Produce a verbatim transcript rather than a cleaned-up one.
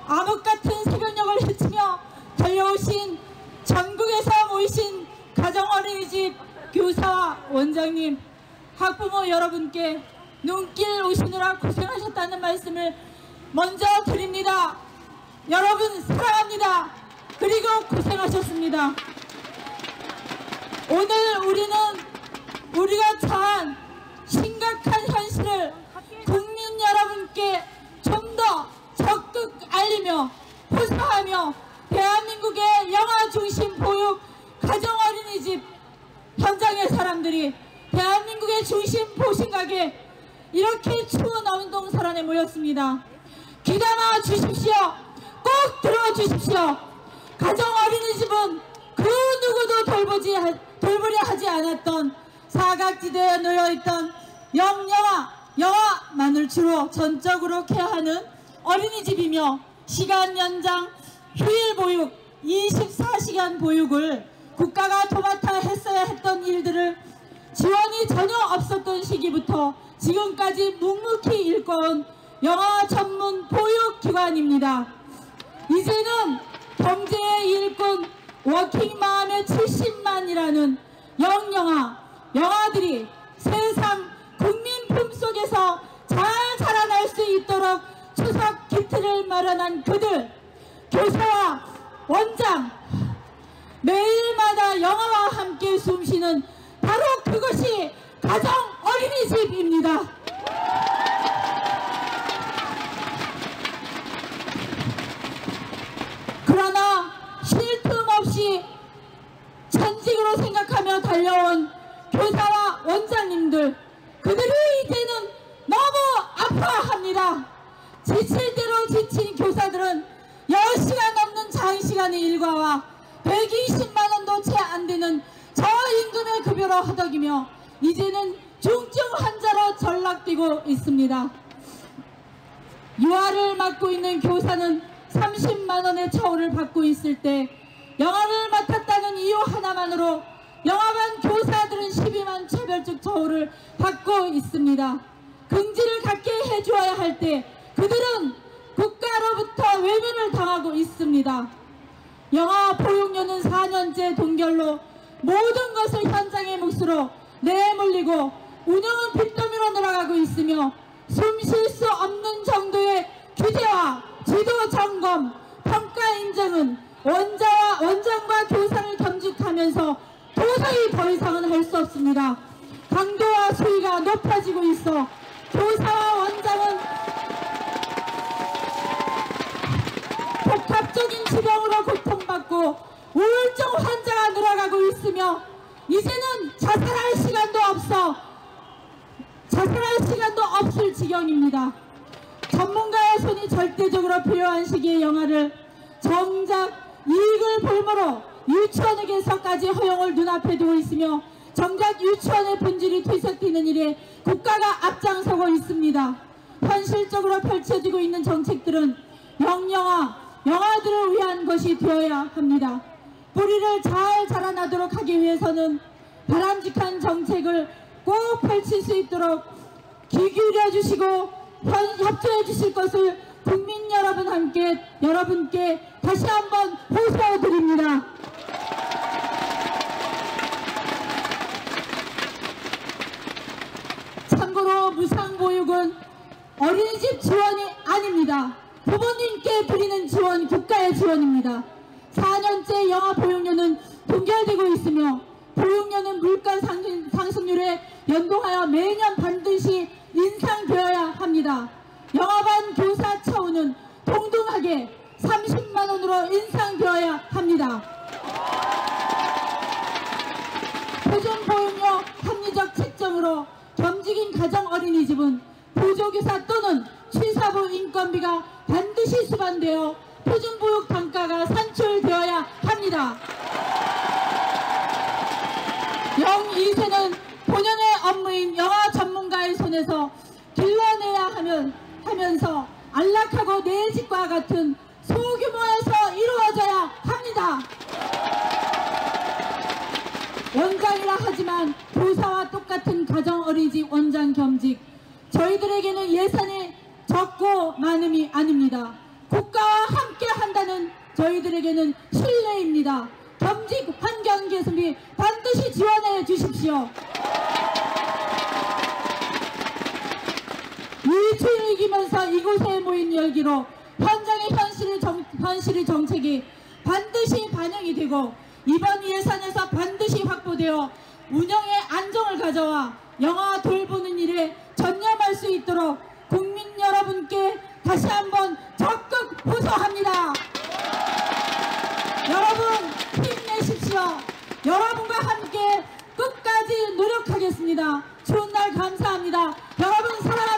암흑같은 새벽녘을 헤치며 달려오신 전국에서 모이신 가정어린이집 교사와 원장님, 학부모 여러분께 눈길 오시느라 고생하셨다는 말씀을 먼저 드립니다. 여러분 사랑합니다. 그리고 고생하셨습니다. 오늘 우리는 우리가 처한 심각한 현실을 국민 여러분께 좀 더 적극 알리며 호소하며 대한민국의 영아 중심 보육 가정어린이집 현장의 사람들이 대한민국의 중심 보신각에 이렇게 추운 운동설안에 모였습니다. 귀담아 주십시오. 꼭 들어주십시오. 가정어린이집은 그 누구도 돌보지, 돌보려 하지 않았던 사각지대에 놓여있던 영영아, 영아만을 주로 전적으로 케어하는 어린이집이며 시간 연장, 휴일 보육, 이십사 시간 보육을 국가가 도맡아 했어야 했던 일들을 지원이 전혀 없었던 시기부터 지금까지 묵묵히 일궈온 영아 전문 보육기관입니다. 이제는 경제의 일꾼 워킹맘의 칠십만이라는 영영아, 영아들이 세상 국민 품속에서 잘 자라날 수 있도록 추석 키트를 마련한 그들, 교사와 원장, 매일마다 영아와 함께 숨쉬는 바로 그것이 가정 어린이집입니다. 그러나 쉴 틈 없이 전직으로 생각하며 달려온 교사와 원장님들, 그들이 이제는 너무 아파합니다. 지칠 대로 지친 교사들은 열 시간 넘는 장시간의 일과와 백이십만 원도 채 안 되는 저임금의 급여로 허덕이며 이제는 중증 환자로 전락되고 있습니다. 유아를 맡고 있는 교사는 삼십만 원의 처우를 받고 있을 때 영아를 맡았다는 이유 하나만으로 영아반 교사들은 십이만 차별적 처우를 받고 있습니다. 긍지를 갖게 해주어야 할 때 그들은 국가로부터 외면을 당하고 있습니다. 영아 보육료는 사 년째 동결로 모든 것을 현장의 몫으로 내몰리고 운영은 빚더미로 늘어가고 있으며 숨 쉴 수 없는 정도의 규제와 지도 점검, 평가 인정은 원자와 원장과 교사를 겸직하면서 도저히 더 이상은 할 수 없습니다. 강도와 수위가 높아지고 있어 교사와 원장은 복합적인 질병으로 고통받고 우울증 환자가 늘어가고 있으며 이제는 자살할 시간도 없어 자살할 시간도 없을 지경입니다. 전문가의 손이 절대적으로 필요한 시기의 영아를 정작 이익을 볼모로 유치원에게서까지 허용을 눈앞에 두고 있으며 정작 유치원의 본질이 퇴색되는 일에 국가가 앞장서고 있습니다. 현실적으로 펼쳐지고 있는 정책들은 영영아, 영아들을 위한 것이 되어야 합니다. 뿌리를 잘 자라나도록 하기 위해서는 바람직한 정책을 꼭 펼칠 수 있도록 귀 기울여 주시고 협조해 주실 것을 국민 여러분 함께 여러분께 다시 한번 호소드립니다. 참고로 무상보육은 어린이집 지원이 아닙니다. 부모님께 드리는 지원, 국가의 지원입니다. 사 년째 영아 보육료는 동결되고 있으며 보육료는 물가 상승, 상승률에 연동하여 매년 반드시 인상되어야 합니다. 영아반 교사 처우는 동등하게 삼십만 원으로 인상되어야 합니다. 표준보육료 합리적 책정으로 겸직인 가정어린이집은 보조교사 또는 취사부 인건비가 반드시 수반되어 표준보육 단가가 산출되어야 합니다. 영이 세는 본연의 업무인 영아 전문가의 손에서 길러내야 하면, 하면서 안락하고 내 집과 같은 소규모에서 이루어져야 합니다. 원장이라 하지만 교사와 똑같은 가정어린이집 원장 겸직, 저희들에게는 예산이 적고 많음이 아닙니다. 국가와 저희들에게는 신뢰입니다. 겸직 환경 개선비 반드시 지원해 주십시오. 일주일 이기면서 이곳에 모인 열기로 현장의 현실의, 정, 현실의 정책이 반드시 반영이 되고 이번 예산에서 반드시 확보되어 운영의 안정을 가져와 영아 돌보는 일에 전념할 수 있도록 국민 여러분께 다시 한번 적극 호소합니다. 여러분 힘내십시오. 여러분과 함께 끝까지 노력하겠습니다. 좋은 날 감사합니다. 여러분 사랑합니다.